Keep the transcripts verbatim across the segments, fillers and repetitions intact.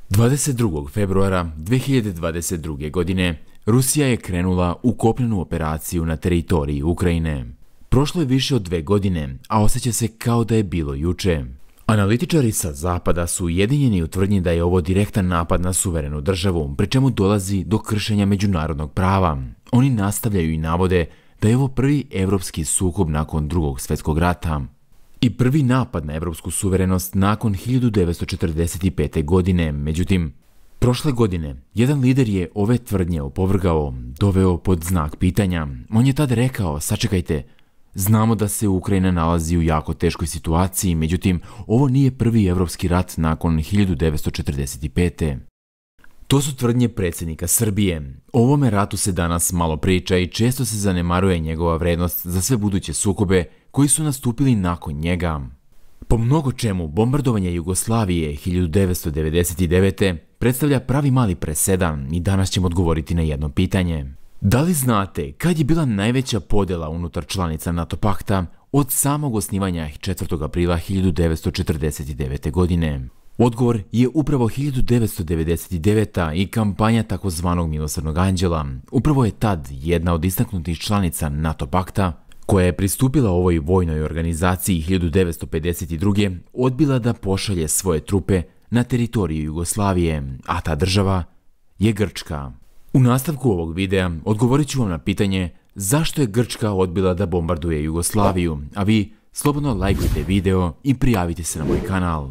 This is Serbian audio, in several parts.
dvadeset drugog februara dve hiljade dvadeset druge. godine Rusija je krenula u kopnenu operaciju na teritoriji Ukrajine. Prošlo je više od dve godine, a osjeća se kao da je bilo juče. Analitičari sa zapada su ujedinjeni u tvrdnji da je ovo direktan napad na suverenu državu, pri čemu dolazi do kršenja međunarodnog prava. Oni nastavljaju i navode da je ovo prvi evropski sukob nakon drugog svjetskog rata i prvi napad na evropsku suverenost nakon hiljadu devetsto četrdeset pete. godine. Međutim, prošle godine jedan lider je ove tvrdnje opovrgao, doveo pod znak pitanja. On je tad rekao: sačekajte, znamo da se Ukrajina nalazi u jako teškoj situaciji, međutim, ovo nije prvi evropski rat nakon hiljadu devetsto četrdeset pete. To su tvrdnje predsjednika Srbije. O ovome ratu se danas malo priča i često se zanemaruje njegova vrednost za sve buduće sukobe koji su nastupili nakon njega. Po mnogo čemu, bombardovanje Jugoslavije hiljadu devetsto devedeset devete. predstavlja pravi mali presedan i danas ćemo odgovoriti na jedno pitanje. Da li znate kad je bila najveća podjela unutar članica NATO pakta od samog osnivanja četvrtog aprila hiljadu devetsto četrdeset devete. godine? Odgovor je upravo hiljadu devetsto devedeset deveta. i kampanja takozvanog milosrdnog anđela. Upravo je tad jedna od istaknutih članica NATO pakta, koja je pristupila ovoj vojnoj organizaciji hiljadu devetsto pedeset druge. odbila da pošalje svoje trupe na teritoriju Jugoslavije, a ta država je Grčka. U nastavku ovog videa odgovorit ću vam na pitanje zašto je Grčka odbila da bombarduje Jugoslaviju, a vi slobodno lajkujte video i prijavite se na moj kanal.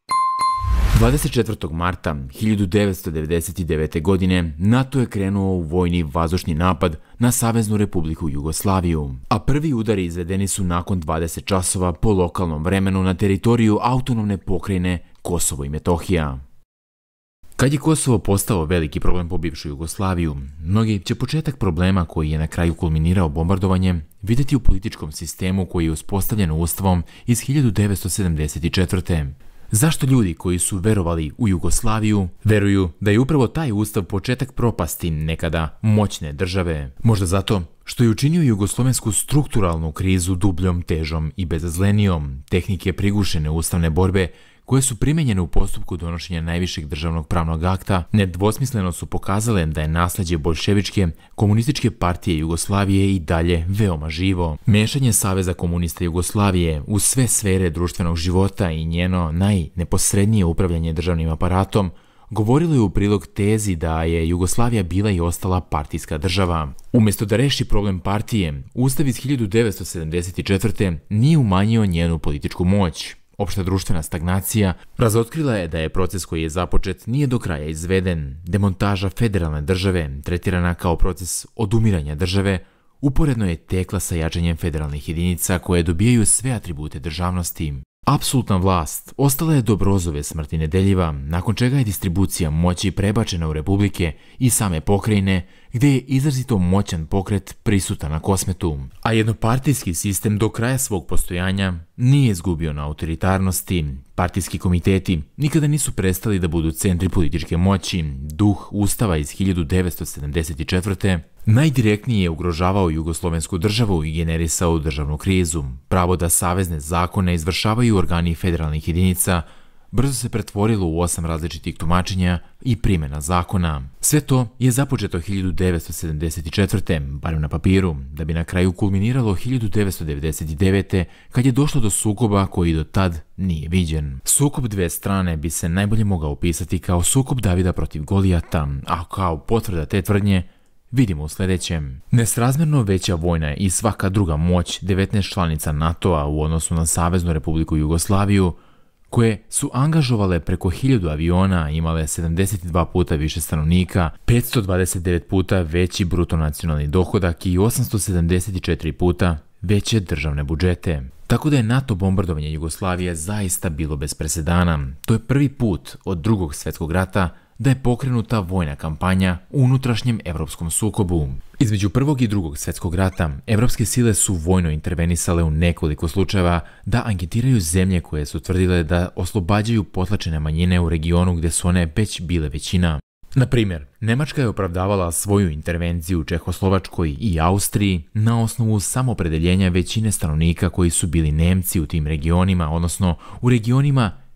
dvadeset četvrtog marta hiljadu devetsto devedeset devete. godine NATO je krenuo u vojni vazdušni napad na Saveznu Republiku Jugoslaviju, a prvi udari izvedeni su nakon dvadeset časova po lokalnom vremenu na teritoriju autonomne pokrajine Kosovo i Metohija. Kad je Kosovo postao veliki problem po bivšu Jugoslaviju, mnogi će početak problema koji je na kraju kulminirao bombardovanjem vidjeti u političkom sistemu koji je uspostavljen Ustavom iz hiljadu devetsto sedamdeset četvrte. Zašto ljudi koji su verovali u Jugoslaviju veruju da je upravo taj ustav početak propasti nekada moćne države? Možda zato što je učinio jugoslovensku strukturalnu krizu dubljom, težom i bezazlenijom. Tehnike prigušene ustavne borbe koje su primenjene u postupku donošenja najvišeg državnog pravnog akta nedvosmisleno su pokazale da je nasljeđe boljševičke komunističke partije Jugoslavije i dalje veoma živo. Mešanje Saveza komunista Jugoslavije u sve sfere društvenog života i njeno najneposrednije upravljanje državnim aparatom govorilo je u prilog tezi da je Jugoslavija bila i ostala partijska država. Umjesto da reši problem partije, Ustav iz hiljadu devetsto sedamdeset četvrte. nije umanjio njenu političku moć. Opšta društvena stagnacija razotkrila je da je proces koji je započet nije do kraja izveden. Demontaža federalne države, tretirana kao proces odumiranja države, uporedno je tekla sa jačanjem federalnih jedinica koje dobijaju sve atribute državnosti. Apsolutna vlast ostala je do Brozove smrti nedeljiva, nakon čega je distribucija moći prebačena u republike i same pokrajine, gdje je izrazito moćan pokret prisutan na Kosmetu. A jednopartijski sistem do kraja svog postojanja nije izgubio na autoritarnosti. Partijski komiteti nikada nisu prestali da budu centri političke moći. Duh Ustava iz hiljadu devetsto sedamdeset četvrte. najdirektnije je ugrožavao jugoslovensku državu i generisao državnu krizu. Pravo da savezne zakone izvršavaju organi federalnih jedinica brzo se pretvorilo u osam različitih tumačenja i primjena zakona. Sve to je započeto hiljadu devetsto sedamdeset četvrte. barem na papiru, da bi na kraju kulminiralo hiljadu devetsto devedeset devete. kad je došlo do sukoba koji do tad nije viđen. Sukob dve strane bi se najbolje mogao opisati kao sukob Davida protiv Golijata, a kao potvrda te tvrdnje vidimo u sljedećem. Nesrazmjerno veća vojna i svaka druga moć devetnaest članica NATO-a u odnosu na Saveznu Republiku Jugoslaviju, koje su angažovale preko hiljadu aviona, imale sedamdeset dva puta više stanovnika, petsto dvadeset devet puta veći bruto nacionalni dohodak i osamsto sedamdeset četiri puta veće državne budžete. Tako da je NATO bombardovanje Jugoslavije zaista bilo bez presedana. To je prvi put od drugog svjetskog rata da je pokrenuta vojna kampanja u unutrašnjem evropskom sukobu. Između prvog i drugog svjetskog rata, evropske sile su vojno intervenisale u nekoliko slučajeva da anketiraju zemlje koje su tvrdile da oslobađaju potlačene manjine u regionu gdje su one već bile većina. Na primjer, Nemačka je opravdavala svoju intervenciju u Čehoslovačkoj i Austriji na osnovu samopredeljenja većine stanovnika koji su bili Nemci u tim regionima, odnosno u regionima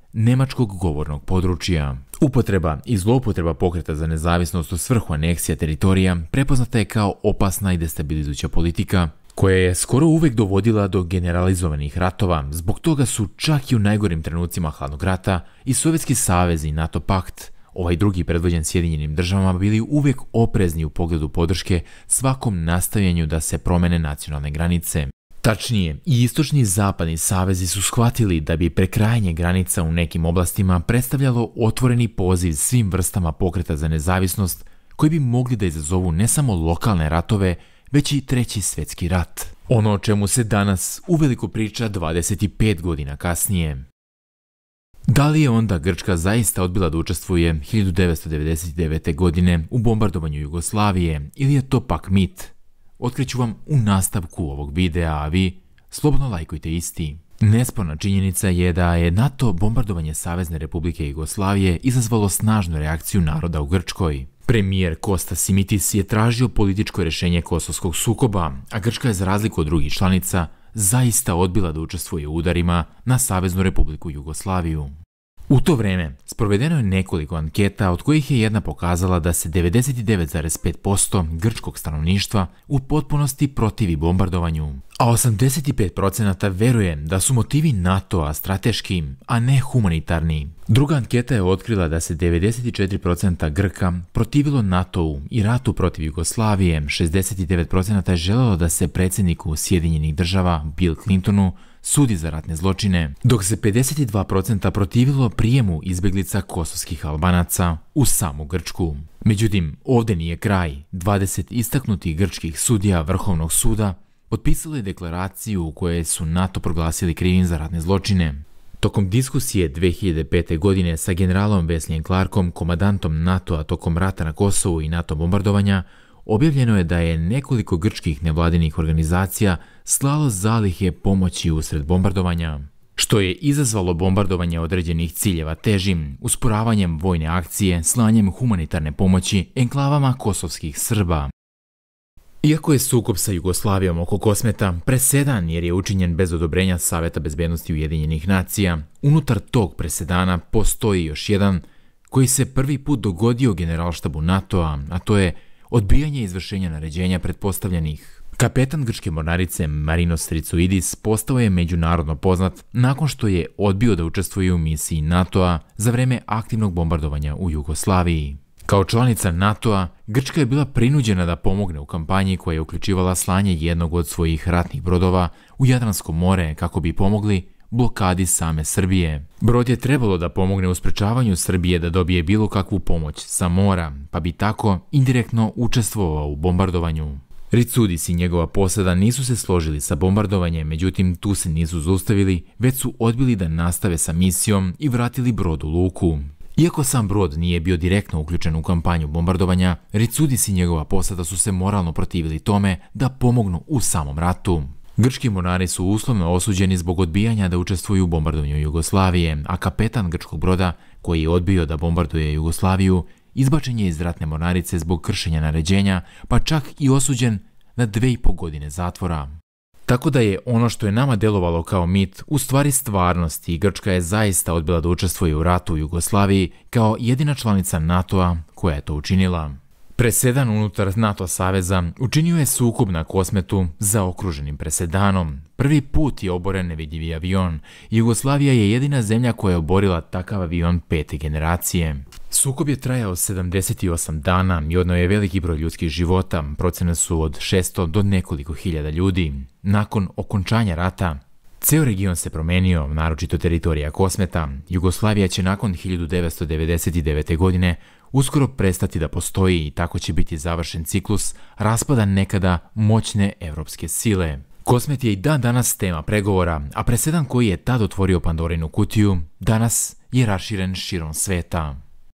nemačkog govornog područja. Upotreba i zloupotreba pokreta za nezavisnost u svrhu aneksija teritorija prepoznata je kao opasna i destabilizujuća politika, koja je skoro uvek dovodila do generalizovanih ratova. Zbog toga su čak i u najgorim trenucima hladnog rata i Sovjetski savez i NATO pakt, ovaj drugi predvođen Sjedinjenim državama, bili uvijek oprezni u pogledu podrške svakom nastajanju da se promene nacionalne granice. Tačnije, i istočni i zapadni savezi su shvatili da bi prekrajanje granica u nekim oblastima predstavljalo otvoreni poziv svim vrstama pokreta za nezavisnost koji bi mogli da izazovu ne samo lokalne ratove, već i treći svjetski rat. Ono o čemu se danas uveliko priča dvadeset pet godina kasnije. Da li je onda Grčka zaista odbila da učestvuje hiljadu devetsto devedeset devete. godine u bombardovanju Jugoslavije ili je to pak mit? Otkriću vam u nastavku ovog videa, a vi slobodno lajkujte isti. Nesporna činjenica je da je NATO bombardovanje Savezne Republike Jugoslavije izazvalo snažnu reakciju naroda u Grčkoj. Premijer Kostas Simitis je tražio političko rješenje kosovskog sukoba, a Grčka je za razliku od drugih članica zaista odbila da učestvuje u udarima na Saveznu Republiku Jugoslaviju. U to vrijeme sprovedeno je nekoliko anketa od kojih je jedna pokazala da se devedeset devet zarez pet posto grčkog stanovništva u potpunosti protivi bombardovanju, a osamdeset pet posto veruje da su motivi NATO-a strateški, a ne humanitarni. Druga anketa je otkrila da se devedeset četiri posto Grka protivilo NATO-u i ratu protiv Jugoslavije, šezdeset devet posto je želelo da se predsjedniku Sjedinjenih država Bill Clintonu sudi za ratne zločine, dok se pedeset dva posto protivilo prijemu izbjeglica kosovskih Albanaca u samu Grčku. Međutim, ovdje nije kraj. dvadeset istaknutih grčkih sudija Vrhovnog suda potpisalo je deklaraciju u kojoj su NATO proglasili krivim za ratne zločine. Tokom diskusije dve hiljade pete. godine sa generalom Wesleym Clarkom, komandantom NATO-a tokom rata na Kosovu i NATO bombardovanja, objavljeno je da je nekoliko grčkih nevladinih organizacija slalo zalihe pomoći usred bombardovanja, što je izazvalo bombardovanje određenih ciljeva težim, usporavanjem vojne akcije, slanjem humanitarne pomoći enklavama kosovskih Srba. Iako je sukob sa Jugoslavijom oko Kosmeta presedan jer je učinjen bez odobrenja Saveta bezbednosti Ujedinjenih nacija, unutar tog presedana postoji još jedan koji se prvi put dogodio generalštabu NATO-a, a to je odbijanje izvršenja naređenja pretpostavljenih. Kapetan grčke mornarice Marinos Ritsoidis postao je međunarodno poznat nakon što je odbio da učestvuje u misiji NATO-a za vreme aktivnog bombardovanja u Jugoslaviji. Kao članica NATO-a, Grčka je bila prinuđena da pomogne u kampanji koja je uključivala slanje jednog od svojih ratnih brodova u Jadransko more kako bi pomogli blokadi same Srbije. Brod je trebalo da pomogne u sprečavanju Srbije da dobije bilo kakvu pomoć sa mora, pa bi tako indirektno učestvovao u bombardovanju. Ritsoidis i njegova posada nisu se složili sa bombardovanjem, međutim tu se nisu zaustavili, već su odbili da nastave sa misijom i vratili brod u luku. Iako sam brod nije bio direktno uključen u kampanju bombardovanja, Ritsoidis i njegova posada su se moralno protivili tome da pomognu u samom ratu. Grčki mornari su uslovno osuđeni zbog odbijanja da učestvuju u bombardovanju Jugoslavije, a kapetan grčkog broda, koji je odbio da bombarduje Jugoslaviju, izbačen je iz ratne mornarice zbog kršenja naređenja, pa čak i osuđen na dve i po godine zatvora. Tako da je ono što je nama delovalo kao mit u stvari stvarnost i Grčka je zaista odbila da učestvuje u ratu u Jugoslaviji kao jedina članica NATO-a koja je to učinila. Presedan unutar NATO saveza učinio je sukob na Kosmetu zaokruženim presedanom. Prvi put je oboren nevidljivi avion. Jugoslavija je jedina zemlja koja je oborila takav avion pete generacije. Sukob je trajao sedamdeset osam dana i odneo je veliki broj ljudskih života, procene su od šesto do nekoliko hiljada ljudi. Nakon okončanja rata, ceo region se promenio, naročito teritorija Kosmeta. Jugoslavija će nakon hiljadu devetsto devedeset devete. godine uskoro prestati da postoji i tako će biti završen ciklus raspada nekada moćne evropske sile. Kosmet je i dan danas tema pregovora, a presedan koji je tad otvorio Pandorinu kutiju, danas je raširen širom sveta.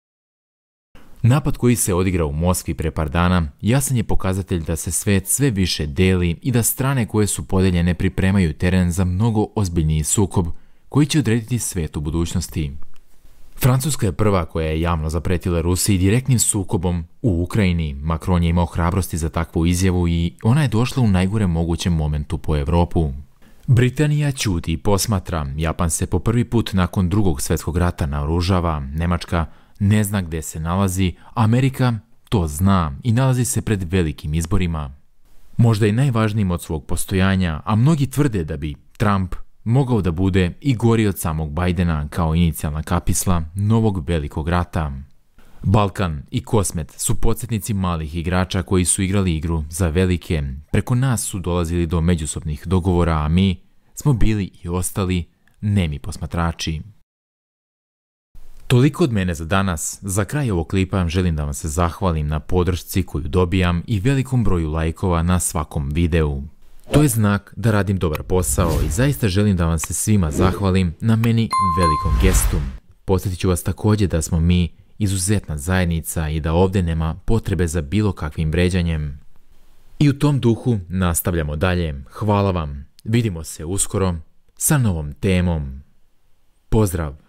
Napad koji se odigrao u Moskvi pre par dana jasan je pokazatelj da se svet sve više deli i da strane koje su podeljene pripremaju teren za mnogo ozbiljniji sukob koji će odrediti svet u budućnosti. Francuska je prva koja je javno zapretila Rusiji direktnim sukobom u Ukrajini. Macron je imao hrabrosti za takvu izjavu i ona je došla u najgorem mogućem momentu po Evropu. Britanija ćuti i posmatra, Japan se po prvi put nakon drugog svjetskog rata naoružava, Njemačka ne zna gdje se nalazi, Amerika to zna i nalazi se pred velikim izborima. Možda i najvažnijim od svog postojanja, a mnogi tvrde da bi Trump mogao da bude i gori od samog Bidena kao inicijalna kapisla novog velikog rata. Balkan i Kosmet su podsjetnici malih igrača koji su igrali igru za velike, preko nas su dolazili do međusobnih dogovora, a mi smo bili i ostali nemi posmatrači. Toliko od mene za danas. Za kraj ovog klipa želim da vam se zahvalim na podršci koju dobijam i velikom broju lajkova na svakom videu. To je znak da radim dobar posao i zaista želim da vam se svima zahvalim na meni velikom gestu. Podsjetit ću vas također da smo mi izuzetna zajednica i da ovdje nema potrebe za bilo kakvim vređanjem. I u tom duhu nastavljamo dalje. Hvala vam. Vidimo se uskoro sa novom temom. Pozdrav!